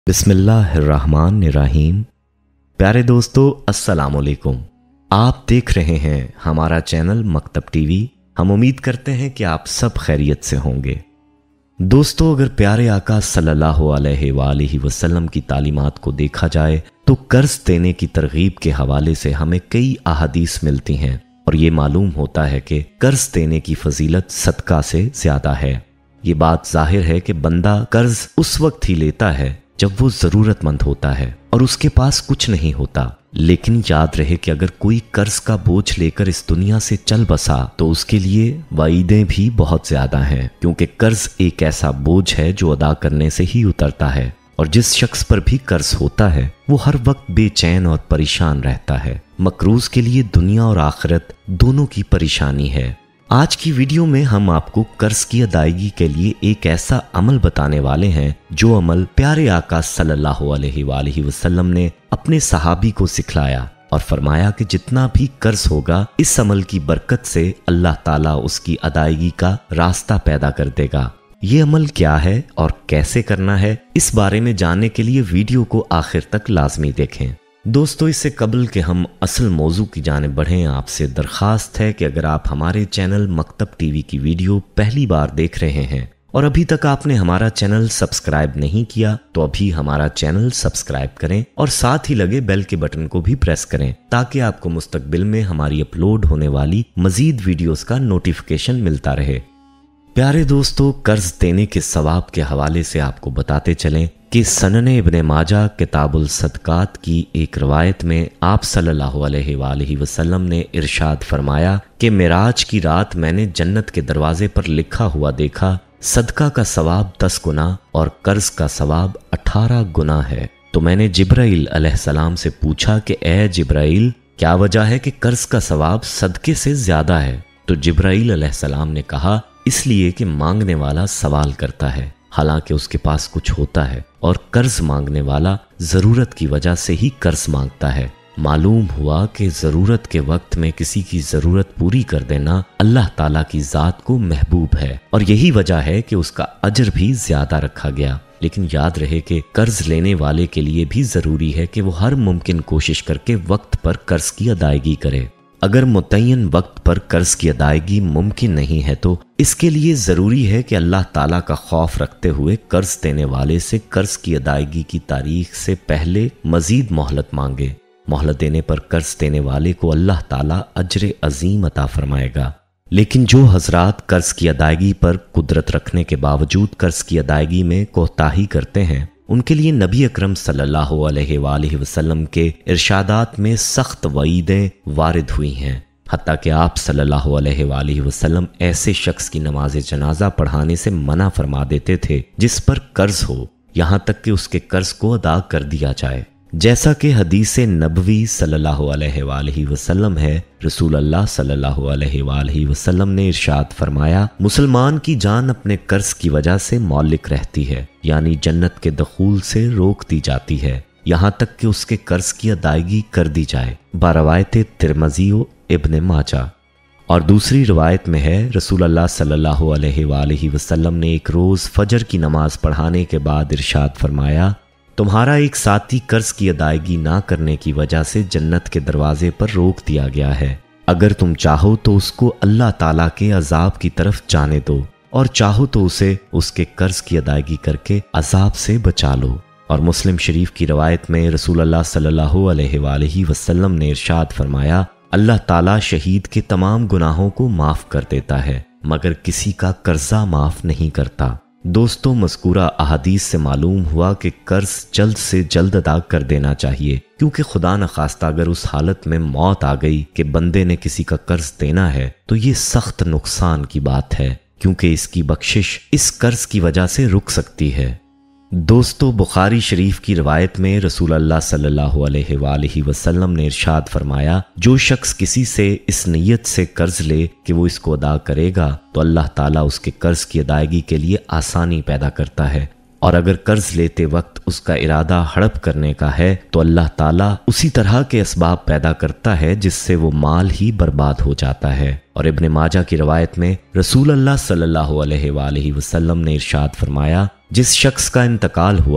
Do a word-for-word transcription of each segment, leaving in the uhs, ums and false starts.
बिस्मिल्लाहिर्रहमानिर्रहीम। प्यारे दोस्तों, अस्सलाम वालेकुम। आप देख रहे हैं हमारा चैनल मकतब टीवी। हम उम्मीद करते हैं कि आप सब खैरियत से होंगे। दोस्तों, अगर प्यारे आका सल्लल्लाहु अलैहि वसल्लम की तालीमात को देखा जाए तो कर्ज देने की तरगीब के हवाले से हमें कई अहादीस मिलती हैं और ये मालूम होता है कि कर्ज देने की फजीलत सदका से ज्यादा है। ये बात जाहिर है कि बंदा कर्ज उस वक्त ही लेता है जब वो जरूरतमंद होता है और उसके पास कुछ नहीं होता। लेकिन याद रहे कि अगर कोई कर्ज का बोझ लेकर इस दुनिया से चल बसा तो उसके लिए वाइदें भी बहुत ज्यादा हैं, क्योंकि कर्ज एक ऐसा बोझ है जो अदा करने से ही उतरता है। और जिस शख्स पर भी कर्ज होता है वो हर वक्त बेचैन और परेशान रहता है। मकरूज के लिए दुनिया और आखिरत दोनों की परेशानी है। आज की वीडियो में हम आपको कर्ज की अदायगी के लिए एक ऐसा अमल बताने वाले हैं जो अमल प्यारे आका सल्लल्लाहु अलैहि वसल्लम ने अपने सहाबी को सिखलाया और फरमाया कि जितना भी कर्ज होगा इस अमल की बरकत से अल्लाह ताला उसकी अदायगी का रास्ता पैदा कर देगा। ये अमल क्या है और कैसे करना है, इस बारे में जानने के लिए वीडियो को आखिर तक लाजमी देखें। दोस्तों, इससे कबल के हम असल मौजू की जानिब बढ़ें, आपसे दरख्वास्त है कि अगर आप हमारे चैनल मकतब टीवी की वीडियो पहली बार देख रहे हैं और अभी तक आपने हमारा चैनल सब्सक्राइब नहीं किया तो अभी हमारा चैनल सब्सक्राइब करें और साथ ही लगे बेल के बटन को भी प्रेस करें ताकि आपको मुस्तकबिल में हमारी अपलोड होने वाली मजीद वीडियोस का नोटिफिकेशन मिलता रहे। प्यारे दोस्तों, कर्ज देने के सवाब के हवाले से आपको बताते चलें कि सनन इब्ने माजा किताबुल सदकात की एक रवायत में आप सल्लल्लाहु अलैहि वसल्लम ने इरशाद फरमाया कि मेराज की रात मैंने जन्नत के दरवाजे पर लिखा हुआ देखा, सदका का सवाब दस गुना और कर्ज का सवाब अठारह गुना है। तो मैंने जिब्राइल अलैहिस्सलाम से पूछा कि ए जिब्राइल, क्या वजह है कि कर्ज का सवाब सदके से ज्यादा है? तो जिब्राइल अलैहिस्सलाम ने कहा, इसलिए कि मांगने वाला सवाल करता है हालांकि उसके पास कुछ होता है और कर्ज मांगने वाला जरूरत की वजह से ही कर्ज मांगता है। मालूम हुआ कि जरूरत के वक्त में किसी की जरूरत पूरी कर देना अल्लाह ताला की जात को महबूब है और यही वजह है कि उसका अजर भी ज्यादा रखा गया। लेकिन याद रहे कि कर्ज लेने वाले के लिए भी जरूरी है कि वो हर मुमकिन कोशिश करके वक्त पर कर्ज की अदायगी करे। अगर मुतय्यन वक्त पर कर्ज की अदायगी मुमकिन नहीं है तो इसके लिए जरूरी है कि अल्लाह ताला का खौफ रखते हुए कर्ज देने वाले से कर्ज की अदायगी की तारीख से पहले मजीद मोहलत मांगे। मोहलत देने पर कर्ज देने वाले को अल्लाह ताला अजर अजीम अता फरमाएगा। लेकिन जो हजरात कर्ज की अदायगी पर कुदरत रखने के बावजूद कर्ज की अदायगी में कोताही करते हैं उनके लिए नबी अकरम सल्लल्लाहु अलैहि वसल्लम के इरशादात में सख्त वईदें वारिद हुई हैं। हत्ता कि आप सल्लल्लाहु अलैहि वसल्लम ऐसे शख्स की नमाज जनाजा पढ़ाने से मना फरमा देते थे जिस पर कर्ज हो, यहाँ तक कि उसके कर्ज को अदा कर दिया जाए। जैसा कि हदीस नबवी सल्लल्लाहु अलैहि वसल्लम है, रसूल अल्लाह सल्लल्लाहु अलैहि वसल्लम ने इरशाद फरमाया, मुसलमान की जान अपने कर्ज की वजह से मौलिक रहती है, यानी जन्नत के दखूल से रोक दी जाती है यहाँ तक कि उसके कर्ज की अदायगी कर दी जाए। बारवायत तिरमजी इब्ने माजा। और दूसरी रवायत में है, रसूल अल्लाह सल्लल्लाहु अलैहि वसल्लम ने एक रोज फजर की नमाज पढ़ाने के बाद इरशाद फरमाया, तुम्हारा एक साथी कर्ज की अदायगी ना करने की वजह से जन्नत के दरवाजे पर रोक दिया गया है। अगर तुम चाहो तो उसको अल्लाह ताला के अजाब की तरफ जाने दो और चाहो तो उसे उसके कर्ज की अदायगी करके अजाब से बचा लो। और मुस्लिम शरीफ की रवायत में रसूल अल्लाह सल्लल्लाहु अलैहि वसल्लम ने इरशाद फरमाया, अल्लाह ताला शहीद के तमाम गुनाहों को माफ कर देता है मगर किसी का कर्जा माफ नहीं करता। दोस्तों, मज़कूरा अहादीस से मालूम हुआ कि कर्ज जल्द से जल्द अदा कर देना चाहिए, क्योंकि खुदा न खास्ता अगर उस हालत में मौत आ गई कि बंदे ने किसी का कर्ज देना है तो ये सख्त नुकसान की बात है, क्योंकि इसकी बख्शिश इस कर्ज की वजह से रुक सकती है। दोस्तों, बुखारी शरीफ की रवायत में रसूल अल्लाह सल्लल्लाहु अलैहि वसल्लम ने इरशाद फरमाया, जो शख्स किसी से इस नीयत से कर्ज ले कि वो इसको अदा करेगा तो अल्लाह ताला उसके कर्ज की अदायगी के लिए आसानी पैदा करता है, और अगर कर्ज लेते वक्त उसका इरादा हड़प करने का है तो अल्लाह ताला उसी तरह के असबाब पैदा करता है जिससे वो माल ही बर्बाद हो जाता है। और इब्ने माजा की रवायत में रसूल अल्लाह सल्लल्लाहु अलैहि वसल्लम ने इरशाद फरमाया, जिस शख्स का इंतकाल हुआ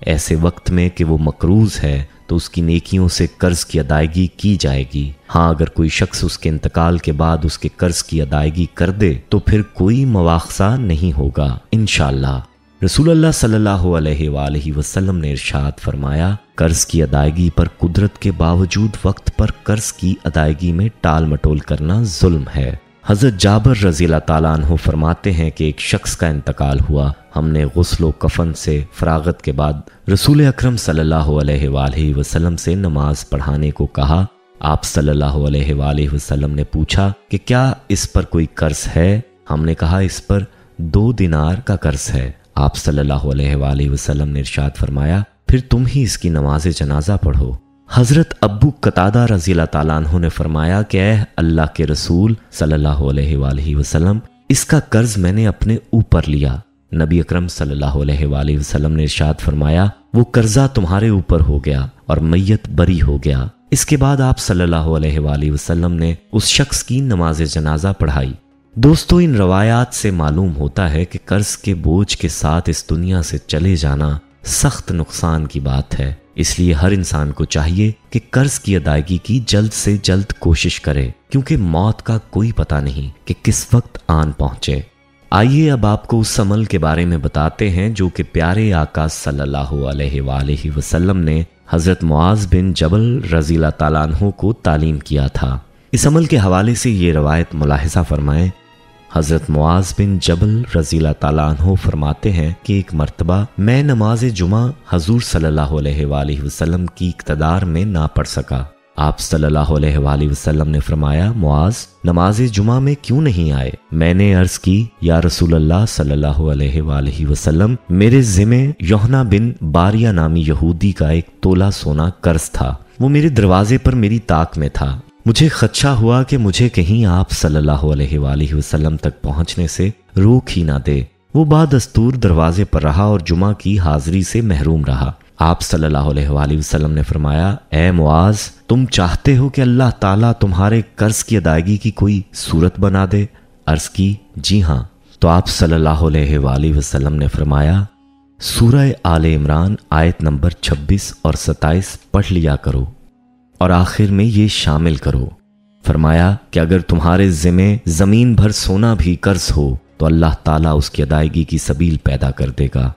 ایسے وقت میں کہ وہ مقروض ہے تو اس کی نیکیوں سے قرض کی ادائیگی کی جائے گی۔ ہاں اگر کوئی شخص اس کے انتقال کے بعد اس کے قرض کی ادائیگی کر دے تو پھر کوئی مواخذہ نہیں ہوگا انشاءاللہ۔ رسول اللہ صلی اللہ علیہ وآلہ وسلم نے ارشاد فرمایا، قرض کی ادائیگی پر قدرت کے باوجود وقت پر قرض کی ادائیگی میں ٹال مٹول کرنا ظلم ہے۔ حضرت جابر رضی اللہ تعالیٰ عنہ فرماتے ہیں کہ ایک شخص کا انتقال ہوا، ہم نے غسل و کفن سے فراغت کے بعد رسول اکرم صلی اللہ علیہ وآلہ وسلم سے نماز پڑھانے کو کہا۔ آپ صلی اللہ علیہ وآلہ وسلم نے پوچھا کہ کیا اس پر کوئی قرض ہے؟ ہم نے کہا اس پر دو دینار کا قرض ہے۔ آپ صلی اللہ علیہ وآلہ وسلم نے ارشاد فرمایا، پھر تم ہی اس کی نماز جنازہ پڑھو۔ حضرت ابو قتادہ رضی اللہ تعالیٰ عنہ نے فرمایا کہ اے اللہ کے رسول صلی اللہ علیہ وآلہ وسلم، اس کا قرض میں نے اپنے اوپر لیا۔ نبی اکرم صلی اللہ علیہ وآلہ وسلم نے ارشاد فرمایا، وہ قرضہ تمہارے اوپر ہو گیا اور میت بری ہو گیا۔ اس کے بعد آپ صلی اللہ علیہ وآلہ وسلم نے اس شخص کی نماز جنازہ پڑھائی۔ دوستو، ان روایات سے معلوم ہوتا ہے کہ قرض کے بوجھ کے ساتھ اس دنیا سے چلے جانا سخت نقصان کی بات ہے۔ اس لیے ہر انسان کو چاہیے کہ قرض کی ادائیگی کی جلد سے جلد کوشش کرے، کیونکہ موت کا کوئی پتہ نہیں کہ کس وقت آن پہنچے۔ آئیے اب آپ کو اس عمل کے بارے میں بتاتے ہیں جو کہ پیارے آقا صلی اللہ علیہ وآلہ وسلم نے حضرت معاذ بن جبل رضی اللہ تعالیٰ عنہ کو تعلیم کیا تھا۔ اس عمل کے حوالے سے یہ روایت ملاحظہ فرمائیں۔ حضرت معاذ بن جبل رضی اللہ تعالیٰ عنہ فرماتے ہیں کہ ایک مرتبہ میں نماز جمعہ حضور صلی اللہ علیہ وآلہ وسلم کی اقتدار میں نہ پڑھ سکا۔ آپ صلی اللہ علیہ وآلہ وسلم نے فرمایا، معاذ نماز جمعہ میں کیوں نہیں آئے؟ میں نے عرض کی، یا رسول اللہ صلی اللہ علیہ وآلہ وسلم، میرے ذمے یوحنا بن باریہ نامی یہودی کا ایک تولہ سونا قرض تھا، وہ میرے دروازے پر میری طاق میں تھا۔ مجھے خدشہ ہوا کہ مجھے کہیں آپ صلی اللہ علیہ وآلہ وسلم تک پہنچنے سے روک ہی نہ دے۔ وہ بادستور دروازے پر رہا اور جمعہ کی حاضری سے محروم رہا۔ آپ صلی اللہ علیہ وآلہ وسلم نے فرمایا، اے معاذ، تم چاہتے ہو کہ اللہ تعالیٰ تمہارے قرض کی ادائیگی کی کوئی صورت بنا دے؟ عرض کی، جی ہاں۔ تو آپ صلی اللہ علیہ وآلہ وسلم نے فرمایا، سورہ آل عمران آیت نمبر چھبیس اور ستائیس پڑھ لیا کرو اور آخر میں یہ شامل کرو۔ فرمایا کہ اگر تمہارے ذمے زمین بھر سونا بھی قرض ہو تو اللہ تعالیٰ اس کی ادائیگی کی سبیل پیدا کر دے گا۔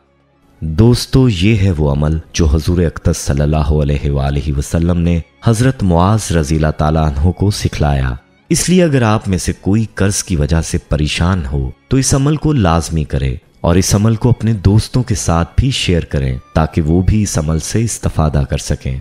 دوستو، یہ ہے وہ عمل جو حضور اقدس صلی اللہ علیہ وآلہ وسلم نے حضرت معاذ رضی اللہ تعالیٰ عنہ کو سکھلایا۔ اس لیے اگر آپ میں سے کوئی قرض کی وجہ سے پریشان ہو تو اس عمل کو لازمی کرے اور اس عمل کو اپنے دوستوں کے ساتھ بھی شیئر کریں تاکہ وہ بھی اس عمل سے استفادہ کر سکیں۔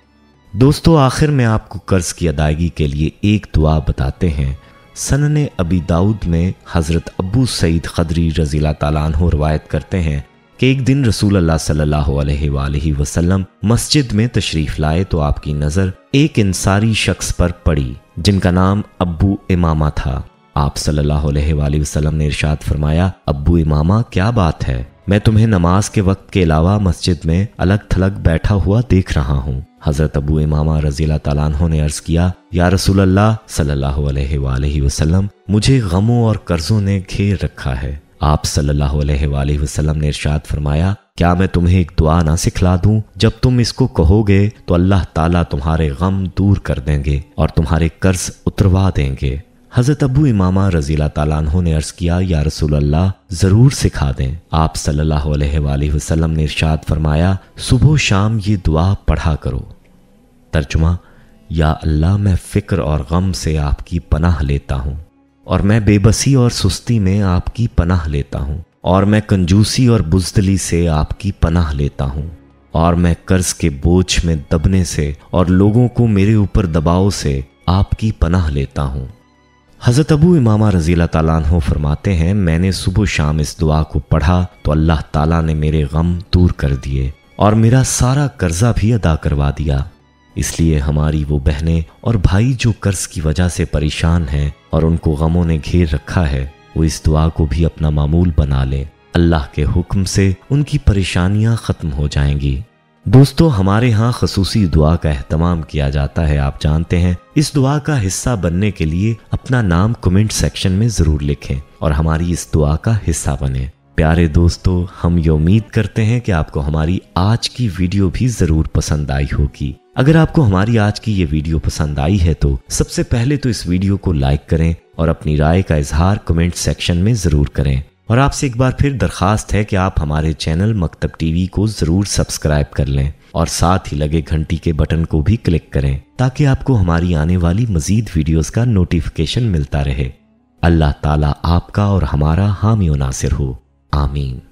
دوستو، آخر میں آپ کو قرض کی ادائیگی کے لیے ایک دعا بتاتے ہیں۔ سنن ابی داؤد میں حضرت ابو سعید خدری رضی اللہ تعالیٰ عنہ روایت کرتے ہیں کہ ایک دن رسول اللہ صلی اللہ علیہ وآلہ وسلم مسجد میں تشریف لائے تو آپ کی نظر ایک انصاری شخص پر پڑی جن کا نام ابو امامہ تھا۔ آپ صلی اللہ علیہ وآلہ وسلم نے ارشاد فرمایا، ابو امامہ، کیا بات ہے؟ میں تمہیں نماز کے وقت کے علاوہ مسجد میں الگ تھلگ بیٹھا ہوا دیکھ رہا ہوں۔ حضرت ابو امامہ رضی اللہ تعالیٰ عنہ نے عرض کیا، یا رسول اللہ صلی اللہ علیہ وآلہ وسلم، مجھے غموں اور قرضوں نے گھیر رکھا ہے۔ آپ صلی اللہ علیہ وآلہ وسلم نے ارشاد فرمایا، کیا میں تمہیں ایک دعا نہ سکھلا دوں؟ جب تم اس کو کہو گے تو اللہ تعالیٰ تمہارے غم دور کر دیں گے اور تمہارے قرض اتروا دیں گے۔ حضرت ابو امامہ رضی اللہ تعالیٰ عنہ نے عرض کیا، یا رسول اللہ، ضرور سکھا دیں۔ آپ صلی اللہ علیہ وآلہ وسلم نے ارشاد فرمایا، صبح و شام یہ دعا پڑھا کرو۔ ترجمہ، یا اللہ، میں فکر اور غم سے آپ کی پناہ لیتا ہوں، اور میں بے بسی اور سستی میں آپ کی پناہ لیتا ہوں، اور میں کنجوسی اور بزدلی سے آپ کی پناہ لیتا ہوں، اور میں قرض کے بوجھ میں دبنے سے اور لوگوں کو میرے اوپر دباؤ سے آپ کی پناہ لیتا ہوں۔ حضرت ابو امامہ رضی اللہ تعالیٰ عنہ فرماتے ہیں، میں نے صبح و شام اس دعا کو پڑھا تو اللہ تعالیٰ نے میرے غم دور کر دیے اور میرا سارا قرضہ بھی ادا کروا دیا۔ اس لیے ہماری وہ بہنیں اور بھائی جو قرض کی وجہ سے پریشان ہیں اور ان کو غموں نے گھیر رکھا ہے، وہ اس دعا کو بھی اپنا معمول بنا لیں۔ اللہ کے حکم سے ان کی پریشانیاں ختم ہو جائیں گی۔ دوستو، ہمارے ہاں خصوصی دعا کا اہتمام کیا جاتا ہے، آپ جانتے ہیں۔ اس دعا کا حصہ بننے کے لیے اپنا نام کمنٹ سیکشن میں ضرور لکھیں اور ہماری اس دعا کا حصہ بنیں۔ प्यारे दोस्तों, हम ये उम्मीद करते हैं कि आपको हमारी आज की वीडियो भी जरूर पसंद आई होगी। अगर आपको हमारी आज की ये वीडियो पसंद आई है तो सबसे पहले तो इस वीडियो को लाइक करें और अपनी राय का इजहार कमेंट सेक्शन में जरूर करें। और आपसे एक बार फिर दरखास्त है कि आप हमारे चैनल मकतब टीवी को जरूर सब्सक्राइब कर लें और साथ ही लगे घंटी के बटन को भी क्लिक करें ताकि आपको हमारी आने वाली मजीद वीडियोस का नोटिफिकेशन मिलता रहे। अल्लाह ताला आपका और हमारा हामी और नासिर हो। आमीन।